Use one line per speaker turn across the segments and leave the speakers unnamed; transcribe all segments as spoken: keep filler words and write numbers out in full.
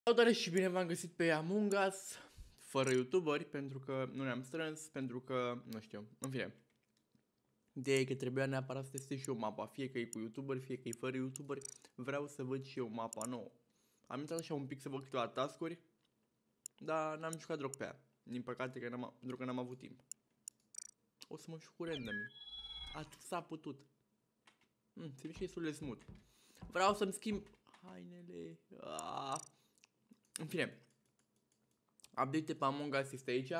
Salutare și bine v-am găsit pe Among Us, fără youtuberi, pentru că nu ne-am strâns, pentru că, nu știu, în fine. Ideea e că trebuia neapărat să testez și eu mapa, fie că e cu youtuberi, fie că e fără youtuberi, vreau să văd și eu mapa nouă. Am intrat așa un pic să văd câteva task-uri, dar n-am jucat deloc pe ea, din păcate că n-am, pentru că n-am avut timp. O să mă știu cu random. Atât s-a putut. Hmm, se mișcă destul de smooth. Vreau să-mi schimb hainele. Aaaa. În fine, update pe Among Us este aici.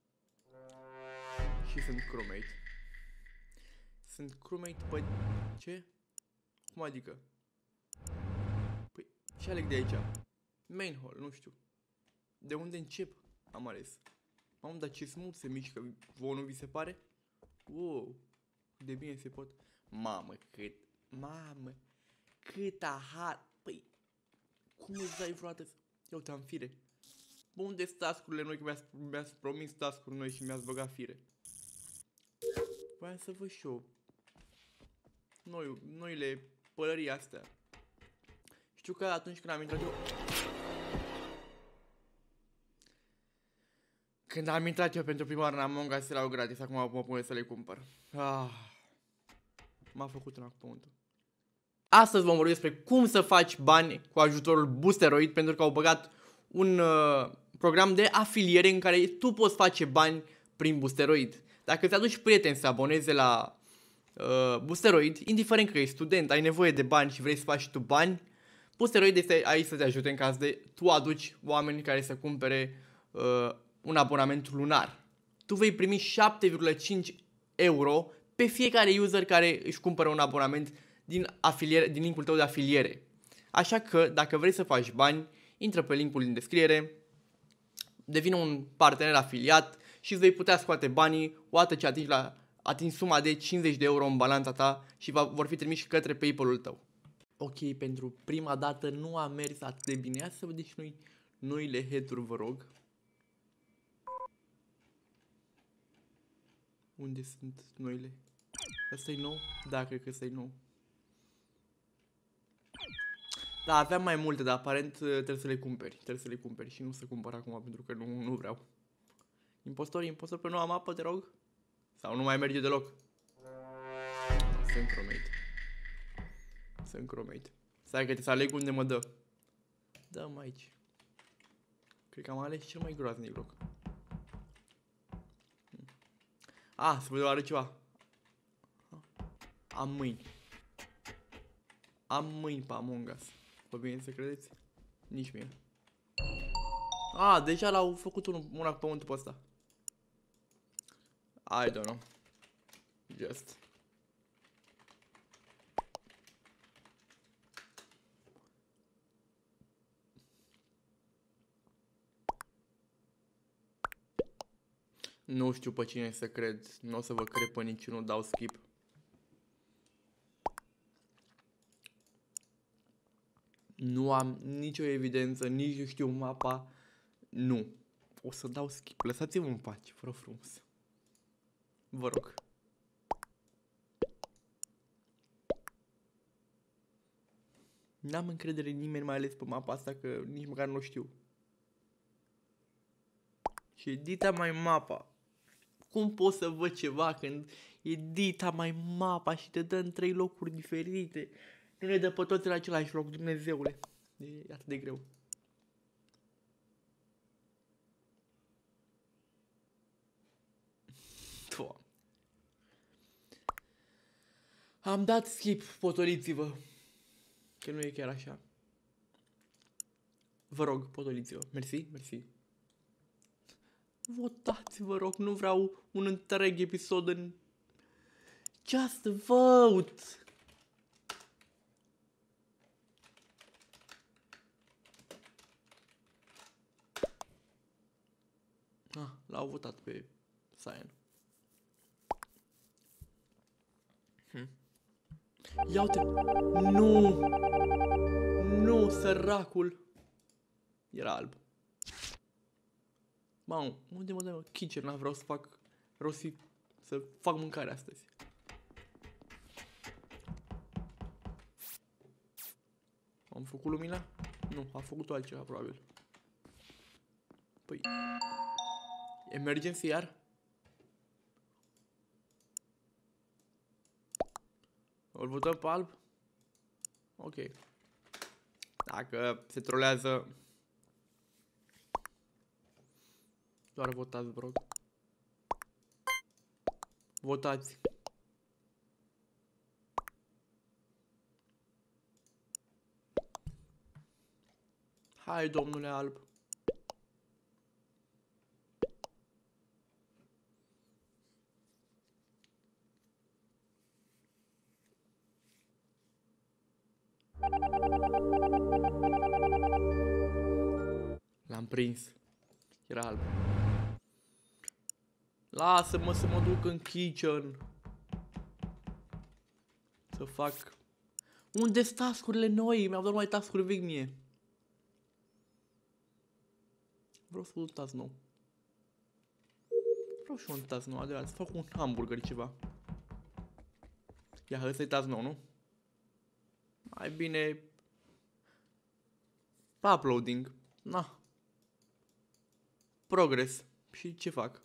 Și sunt crewmate. Sunt crewmate pe... Ce? Cum adică? Păi, ce aleg de aici? Main hall, nu știu. De unde încep? Am ales. Mamă, dar ce smooth se mișcă. Vouă nu vi se pare? Wow, de bine se pot. Mamă, cât... Mamă, cât aha... Păi, cum îți dai vreodată să... Ia uite, am fire. Bă, unde-s task-urile noi? Că mi-ați mi promis task-uri noi și mi-ați băgat fire. Voiam să văd și eu noi, noile pălării astea. Știu că atunci când am intrat eu... Când am intrat eu pentru prima oară în Among Us erau gratis, acum mă pune să le cumpăr. Ah, m-a făcut în pământul. Astăzi vom vorbi despre cum să faci bani cu ajutorul Boosteroid, pentru că au băgat un uh, program de afiliere în care tu poți face bani prin Boosteroid. Dacă îți aduci prieteni să aboneze la uh, Boosteroid, indiferent că ești student, ai nevoie de bani și vrei să faci tu bani, Boosteroid este aici să te ajute în caz de tu aduci oameni care să cumpere uh, un abonament lunar. Tu vei primi șapte virgulă cinci euro pe fiecare user care își cumpără un abonament din, afiliere, din linkul tău de afiliere. Așa că, dacă vrei să faci bani, intră pe linkul din descriere, devine un partener afiliat și îți vei putea scoate banii odată ce atingi, la, atingi suma de cincizeci de euro în balanța ta și va, vor fi trimiși către PayPal-ul tău. Ok, pentru prima dată nu a mers atât de bine. Ia să vedem și noi noile head-uri, vă rog. Unde sunt noile? Ăsta e nou? Da, cred că ăsta e nou. Da, aveam mai multe, dar aparent trebuie să le cumperi. Trebuie să le cumperi și nu să cumpăr acum pentru că nu, nu vreau. Impostor, impostor pe noua mapă, te rog? Sau nu mai merge deloc? Sunt crewmate. Sunt crewmate. Stai că trebuie să aleg unde mă dă. Dă-mă aici. Cred că am ales cel mai groaznic loc. Ah, să văd oare ceva. Am mâini. Am mâini pe Among Us. Vă bine să credeți? Nici mie. Ah, deja l-au făcut un, una pe pământul pe ăsta. I don't know. Just. Nu știu pe cine să cred. Nu o să vă cred pe niciunul, dau skip. Nu am nicio evidență, nici nu știu mapa. Nu. O să dau skip. Lăsați-mă în pace, vă rog frumos. Vă rog. N-am încredere în nimeni, mai ales pe mapa asta, că nici măcar nu știu. Și edita mai mapa. Cum pot să văd ceva când edita mai mapa și te dă în trei locuri diferite? Nu ne dă pe toți la același loc, Dumnezeule. E atât de greu. Doamne. Am dat skip, potoliți-vă. Că nu e chiar așa. Vă rog, potoliți-vă. Mersi, mersi. Votați, vă rog, nu vreau un întreg episod în... Just vote! Ah, l-au votat pe Cyan. Hm. Ia uite! Nu! Nu, săracul! Era alb. Mamă, unde mă dă kitchen? N-a vreau să fac... Vreau să, să fac mâncare astăzi. Am făcut lumina? Nu, a făcut altceva, probabil. Păi... Emergency iar? Îl votăm pe alb? Ok. Dacă se trolează... Doar votați, vă rog. Votați. Hai, domnule alb. L-am prins. Era alb. Lasă-mă să mă duc în kitchen. Să fac... Unde-s task-urile noi? Mi-au dat numai task-uri vechi mie. Vreau să un task nou. Vreau și un task nou, adevărat. Să fac un hamburger ceva. Ia, ăsta e task nou, nu? Mai bine... Uploading. Na. Progress. Și ce fac?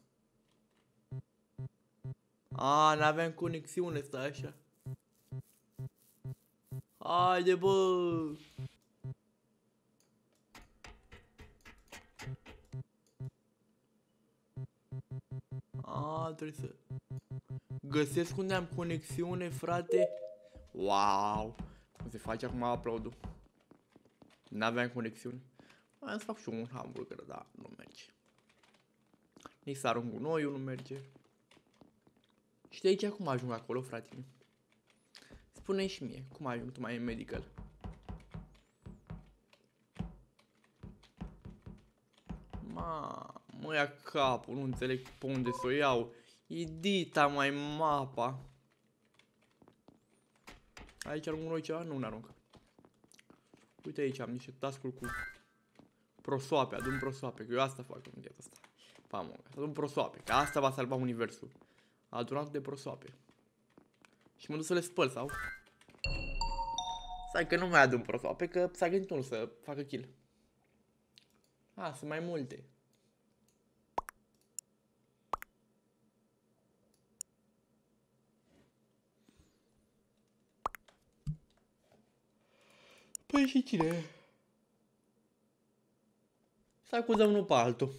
A, n-aveam conexiune, stai așa. Haide, bă! A, trebuie să... Găsesc unde am conexiune, frate. Wow! Cum se face acum upload-ul? N-aveam conexiune. Mai să fac și un hamburger, dar nu merge. Nici să arunc gunoiul, nu merge. Și de aici cum ajung acolo, frate? Spune-mi și mie, cum ajung tu mai în medical? Ma, mă ia capul, nu înțeleg pe unde să o iau. Edita mai mapa. Aici arunc noi ceva? Nu, n-arunc. Uite aici am niște task-uri cu prosoape, adun prosoape, că eu asta fac în viața asta. Pamă, adun prosoape, că asta va salva universul. Adunat de prosoape. Și mă duc să le spăl, sau? Stai că nu mai adun prosoape, că s-a gândit unul să facă kill. A, sunt mai multe. Păi și cine? Să acuzăm unul pe altul.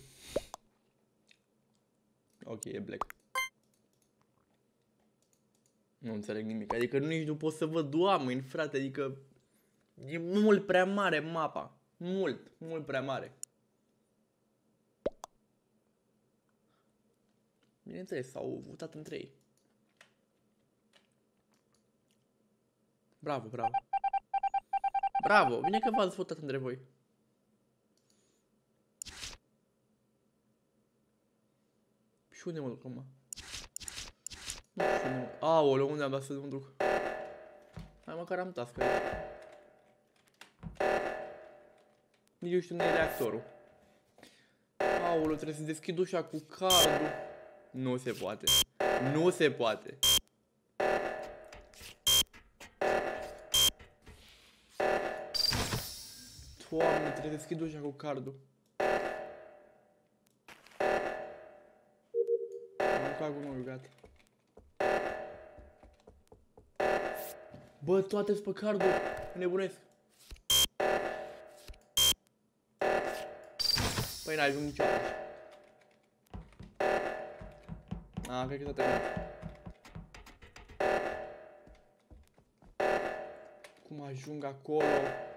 Ok, e black. Nu înțeleg nimic, adică nici nu pot să văd oameni, frate, adică e mult prea mare mapa. Mult, mult prea mare. Bineînțeles, s-au votat între ei. Bravo, bravo. Bravo, bine că v-ați votat între voi. Și unde mă duc acum? Nu știu unde mă... Aoleu, unde am dat să mă duc? Hai măcar am task aici. Nici eu știu unde e reactorul. Aoleu, trebuie să deschid ușa cu cardul. Nu se poate. Nu se poate. Doamne, trebuie să deschid ușa cu cardul. Am cagat gunoiul, gata. Bă, toate-s pe cardul. Nebunesc. Păi n-ajung niciodată. A, cred că s-a terminat. Cum ajung acolo?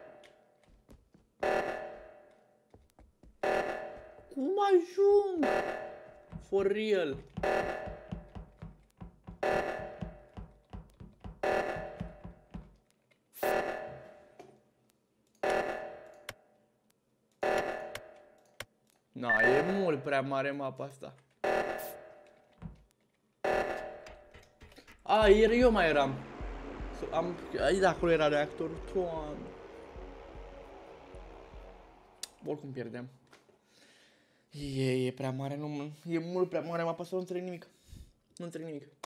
Cum ajung? For real. Na, e mult prea mare mapa asta. A, ieri eu mai eram. Am... Aici de acolo era reactorul. Doamne. Oricum pierdeam. E, e prea mare, nu... E mult prea mare mapa, să nu înțeleg nimic. Nu înțeleg nimic.